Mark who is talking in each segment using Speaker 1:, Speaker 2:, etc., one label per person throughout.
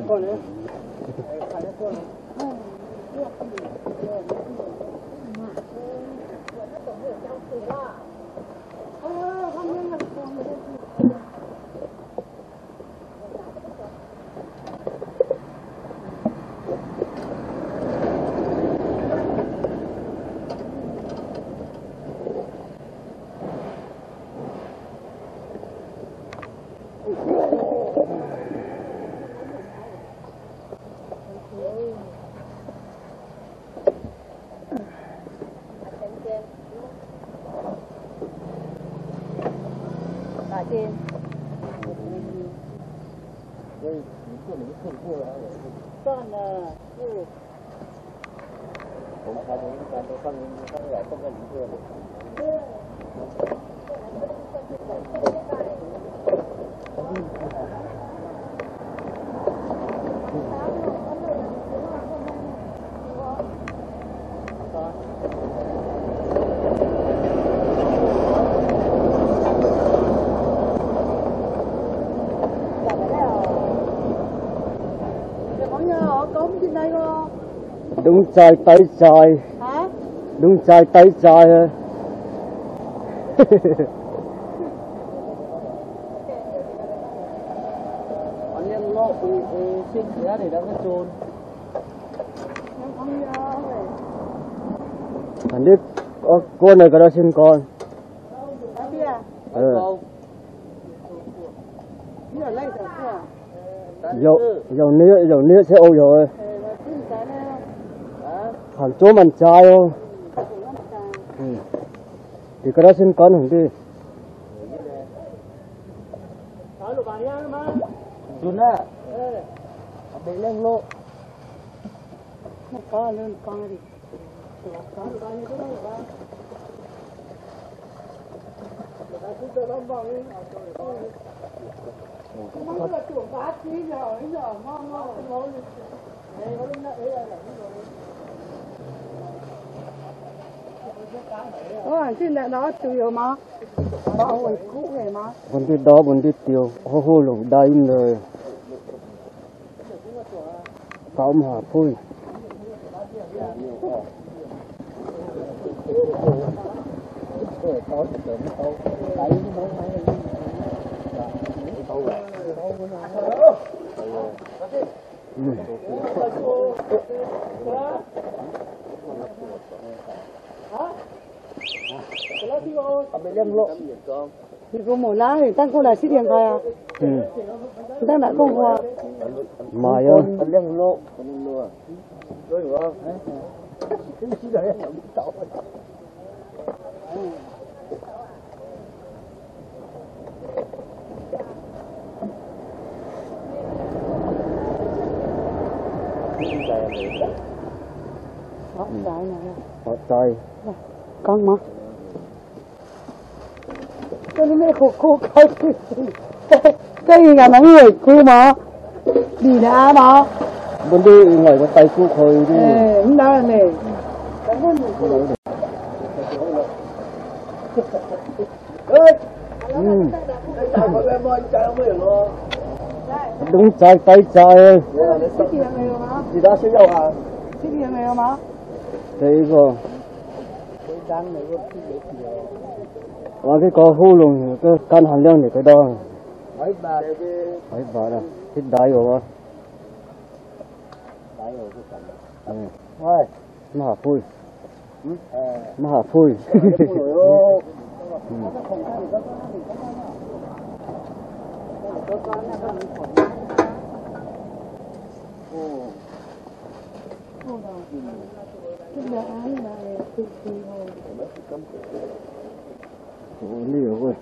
Speaker 1: Đúng trai tay trai.
Speaker 2: Hả?
Speaker 1: Đúng trai tay trai hả?
Speaker 3: Anh em lo xin giá để đang cái trôn.
Speaker 2: Em không nhớ rồi.
Speaker 1: Anh biết con này có đó xin con.
Speaker 2: Ở kia. Bây giờ lấy được chưa?
Speaker 1: Dầu nĩa sẽ ô rồi. Hẳn chỗ mình trai không? Thì cái đó xin con hẳn đi.
Speaker 3: Dùn á. Để lên lô.
Speaker 2: Nó có lên con đi. Trên đó tiêu mà bao hồi cũ này mà
Speaker 1: Bọn đi đó bọn đi tiêu hô lồng đai rồi cáo mà phui
Speaker 2: thì có một lá thì tăng cô là xích điện thoại à? Tăng lại không hoa.
Speaker 1: Mai ơi. Ở tay.
Speaker 2: Con mà. Cái này khô cái gì là mấy người cô mà đi đã mà
Speaker 1: Bên đi ngoài có tay cô khơi đi.
Speaker 2: Không đâu là này
Speaker 1: Đúng trai tay trai ơi.
Speaker 3: Thì đó sẽ đâu hả?
Speaker 2: Xích điện này mà
Speaker 1: Thế rồi. Cái có hú luôn cái căn hành lượng này cái đó. Mấy bà đó. Thích đáy rồi. Mà hả phui. Mà hả phui. Nhiều rồi.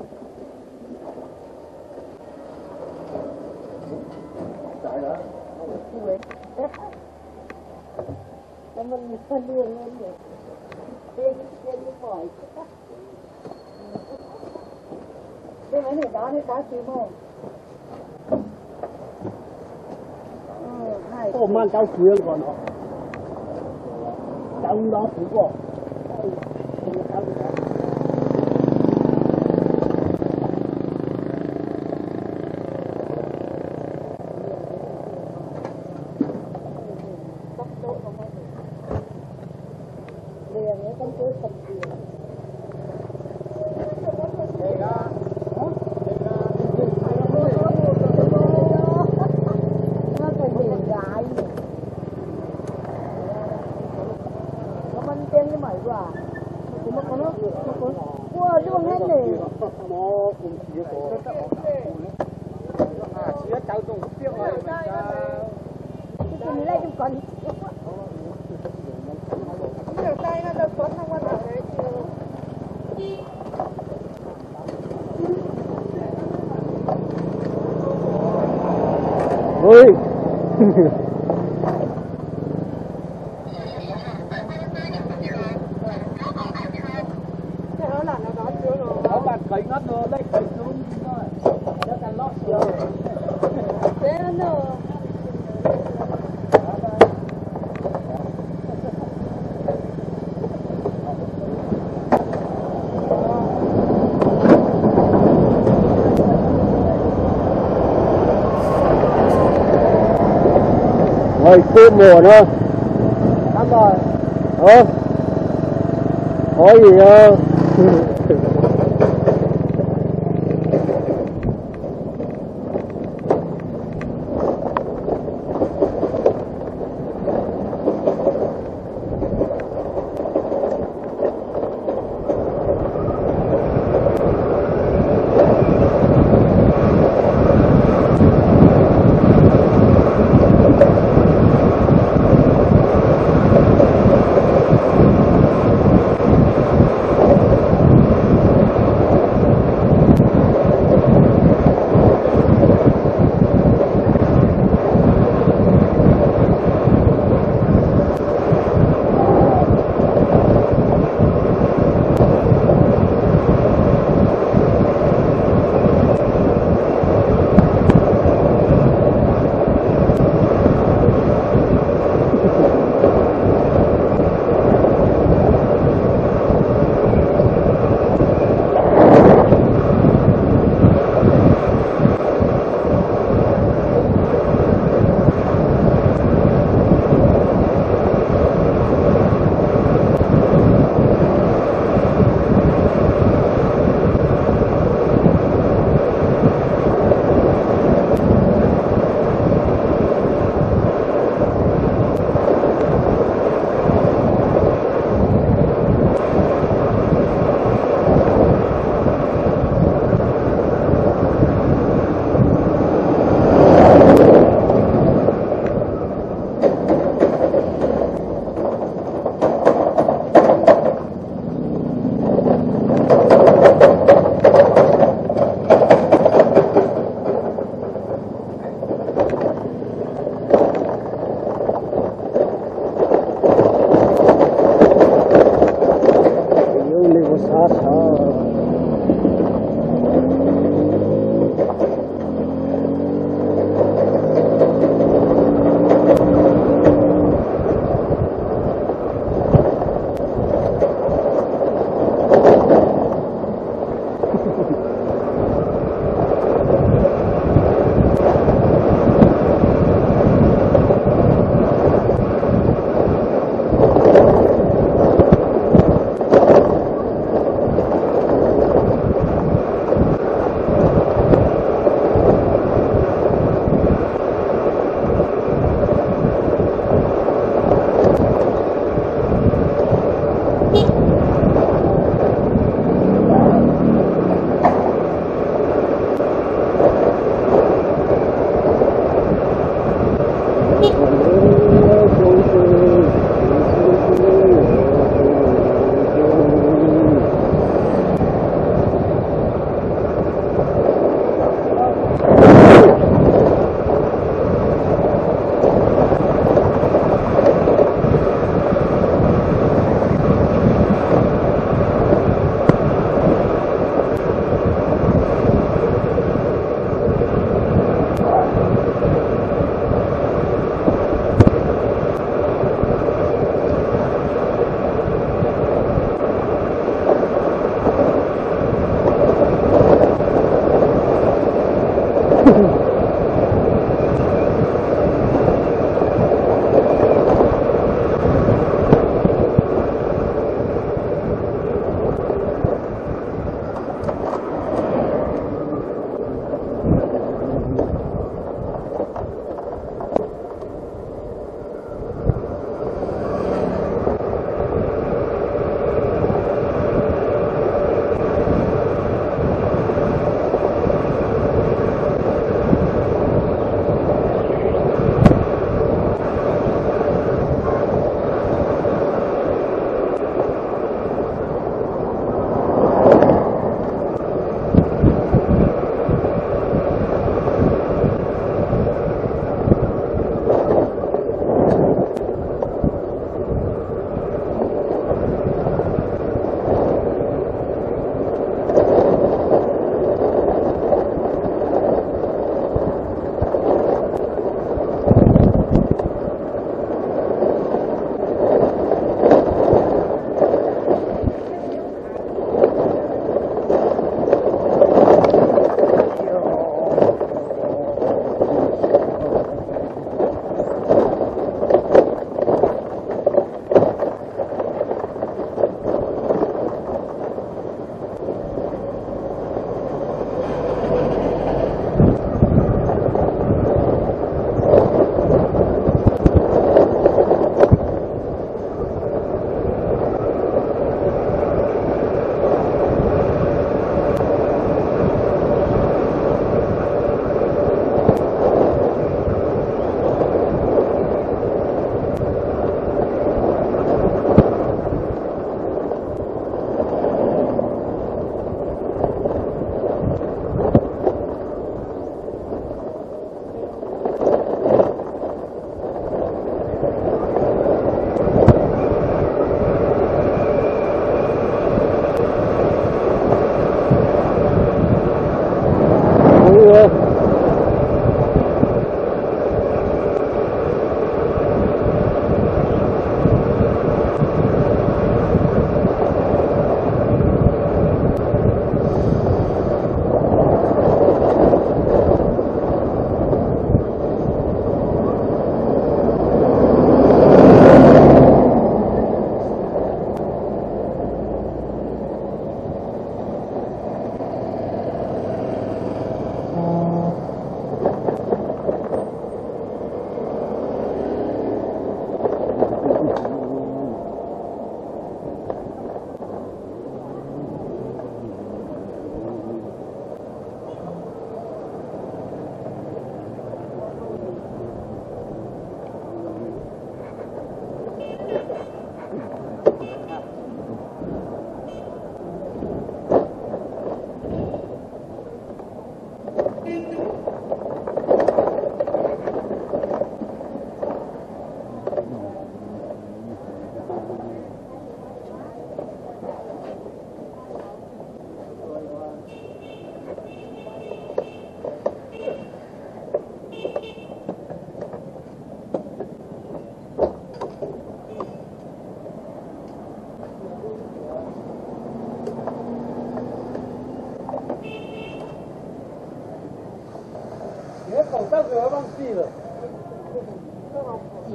Speaker 2: mình phân đường lên được trên như khỏi cái mấy này đó nó cá chim không
Speaker 3: Ôm mang cháu chuyện còn họ trong đó cũng có
Speaker 1: ôi
Speaker 3: Ở bạn cấy ngắt rồi, đây cấy xuống thôi. Chắc là lót rồi. Thế nó
Speaker 1: ngồi cua mùa nữa
Speaker 3: Năm rồi.
Speaker 1: có gì đâu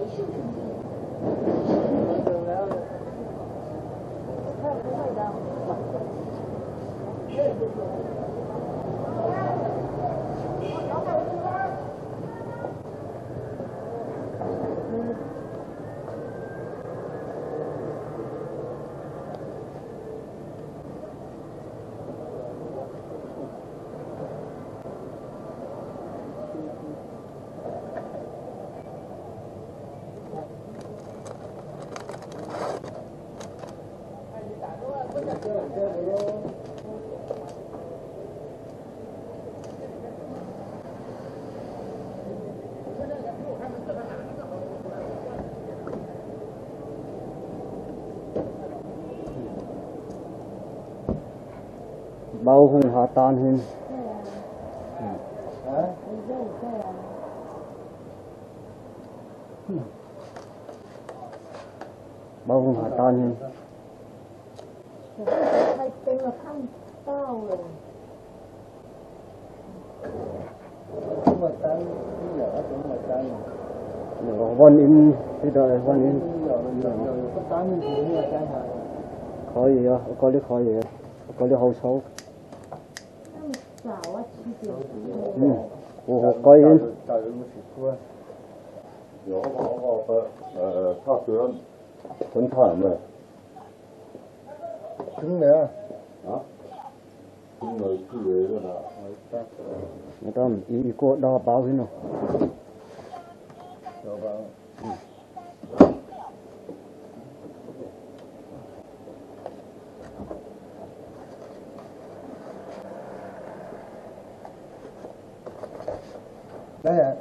Speaker 1: bao hùng hạ tan hin bao hùng hạ tan hin
Speaker 2: Hay tên là khăn tao rồi.
Speaker 1: one in cái đời one in khó gì á có lý khó gì có lý hậu xấu có in
Speaker 4: 有大学很惨的
Speaker 3: Trứng nữa.
Speaker 4: à chúng người cứ về rồi là
Speaker 1: người ta ý cô đo báo hin rồi
Speaker 3: Rồi vào. Đây là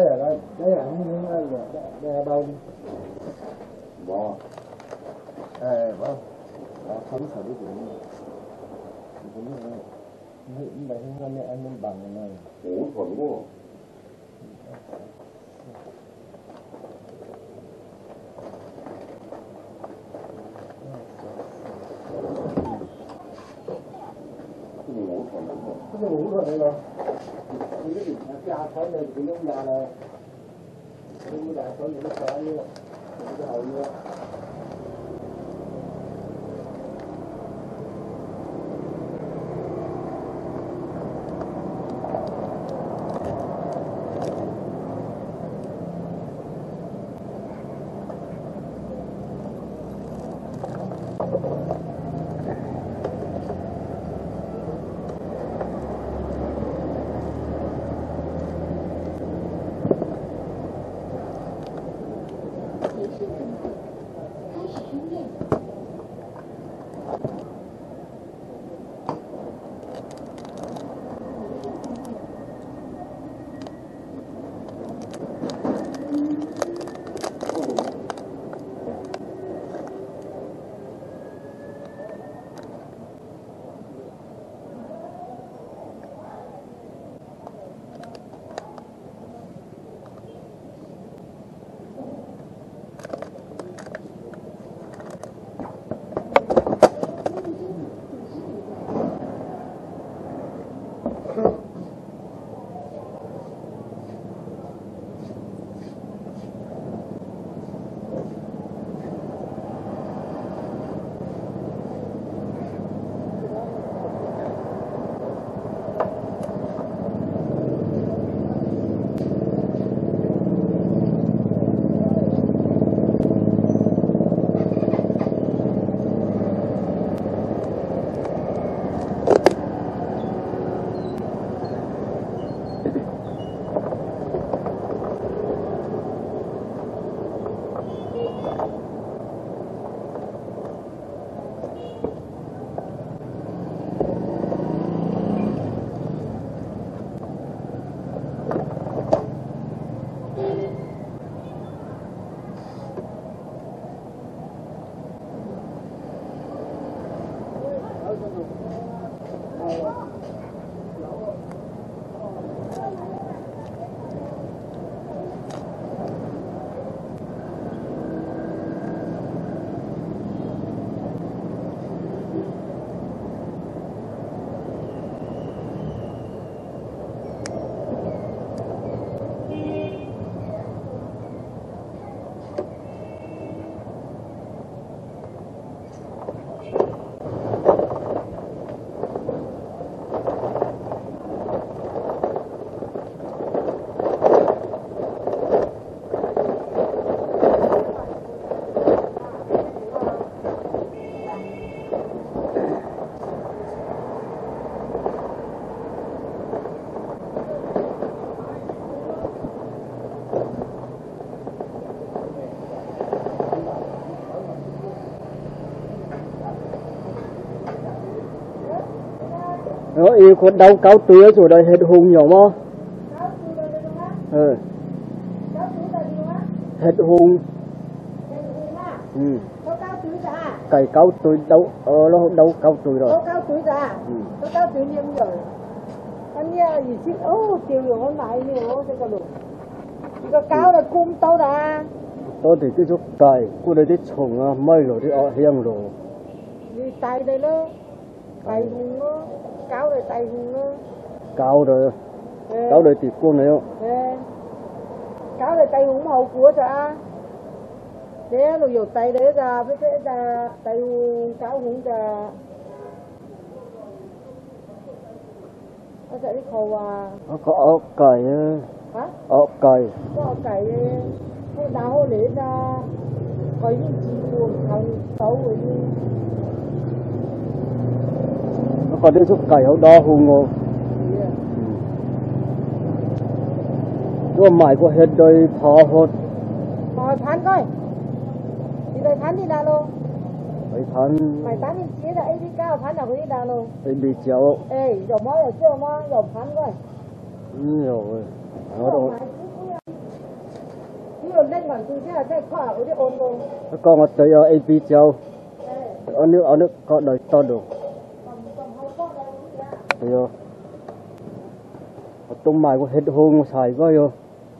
Speaker 3: đâu?
Speaker 4: wow
Speaker 3: Vâng. Không sợ cái chuyện này. Vậy hôm nay anh nên bằng này.
Speaker 4: ổn thuận quá ngủ thuận quá
Speaker 3: Cái ngủ rồi đây rồi. Cái gì ra khỏi đây thì giống nhà là cái đại khỏi những cái sợ như cái hậu như
Speaker 1: nó yêu con đau cao tuổi rồi đây hết hùng nhỏ mà hết hùng cày cao tuổi đâu nó đâu cao tuổi rồi
Speaker 2: cao tuổi ra cao tuổi niêm rồi anh nha gì chứ chiều rồi hôm nay nhiều cái được cái cao là cung tao đã
Speaker 1: tôi thì cái chút cày cô đây cái trồng mây rồi thì hiang rồi
Speaker 2: đi tay đây nó tay hùng nó cao rồi tay hùng nó
Speaker 1: cao rồi thì cô này không
Speaker 2: cáo này tay hùng hậu của ra thế nó dùng tay đấy ra với thế ra tay hùng cáo hùng ra nó sẽ đi khâu
Speaker 1: có ốc cày
Speaker 2: hả
Speaker 1: ốc cày
Speaker 2: có cày cái đào để ra coi những gì buồn thằng xấu rồi đi
Speaker 1: nó còn đến chút cày ở đó hùng ngô cái mày có hết đây thò hốt
Speaker 2: thán coi đi đây thán đi nào luôn mày thán đi chia là ấy đi cao thán nào có đi nào luôn
Speaker 1: ấy bị chéo
Speaker 2: rồi mới là chưa mà rồi thán coi
Speaker 1: rồi nó đâu
Speaker 2: rồi lên còn tôi sẽ là cái khoa ở đây ôn luôn
Speaker 1: con mà tới ở bị chéo ở nước có đời to được rồi tung mày có hết hôn xài coi vô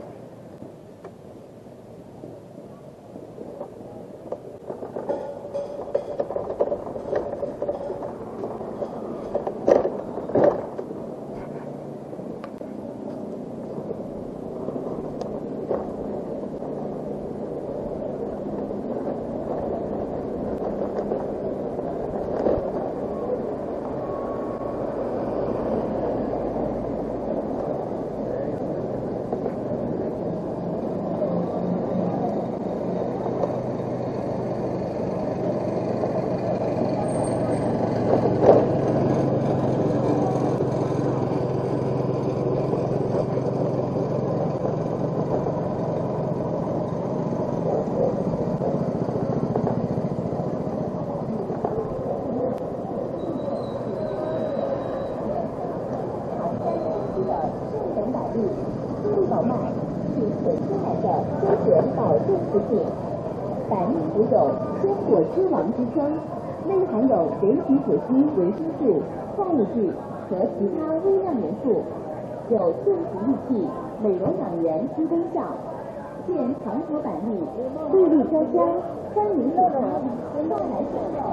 Speaker 5: 内含有人体所需维生素、矿物质和其他微量元素，有健脾益气、美容养颜之功效。现长条板栗、绿绿飘香、酸梨水汤、酸奶水肉。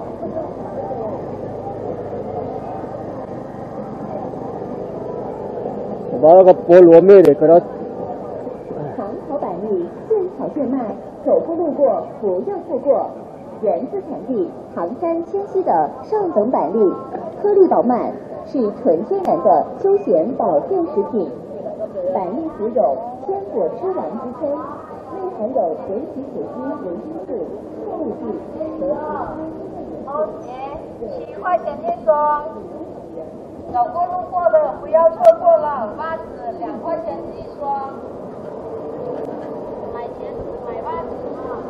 Speaker 1: 我把那个菠萝蜜的给它。
Speaker 5: 长条板栗现炒现卖，走过路过不要错过。源自产地唐山仙溪的上等板栗，颗粒饱满，是纯天然的休闲保健食品。板栗腐乳鲜果汁丸之称，内含有人体所需维生素、矿物质和其他。
Speaker 6: 好，7块钱一双，走过路过的不要错过了。袜子2块钱一双，买袜子啊。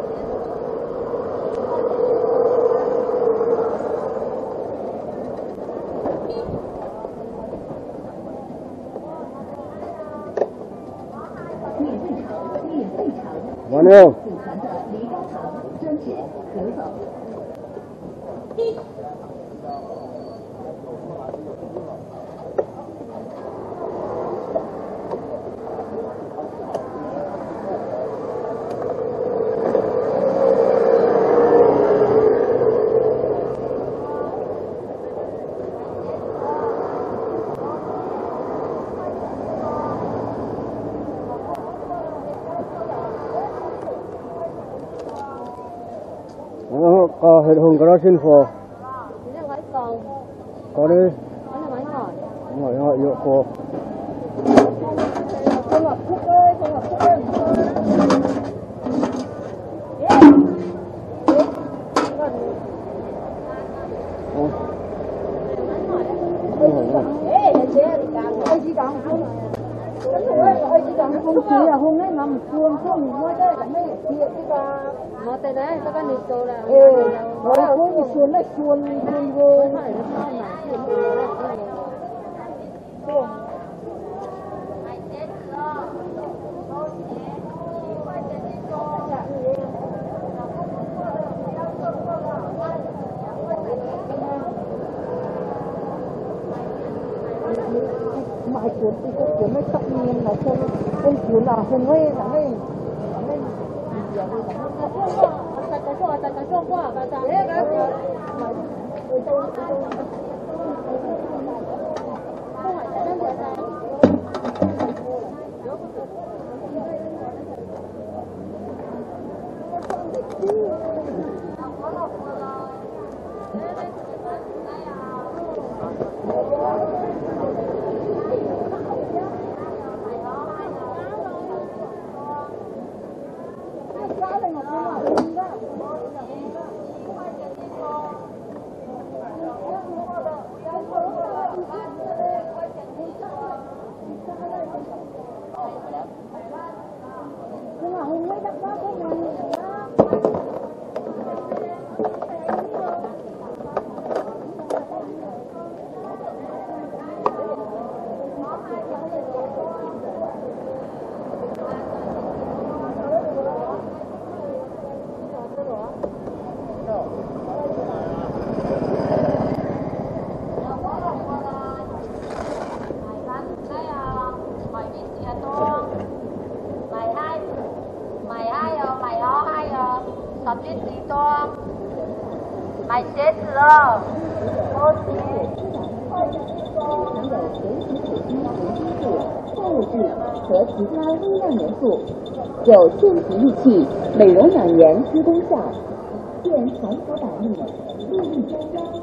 Speaker 1: 完了。
Speaker 5: 祖传的梨膏糖专治咳嗽。
Speaker 1: có hết hùng có đó xin phò có đi ngồi dựa cô
Speaker 2: hôm nay nằm chuông không nói đấy là mấy kia cái nó tới đấy các con đi rồi là nó là chuông thì chuông đấy chuông vô 买cuốn thì có cuốn mấy trăm nghìn là không cuốn là không hay là hay nhưng mà không mấy đất đó có mình
Speaker 6: 买鞋子了，
Speaker 5: 含有随时水晶、矿物质和其他微量元素，有健体益气、美容养颜之功效。现传统板栗，利益专家。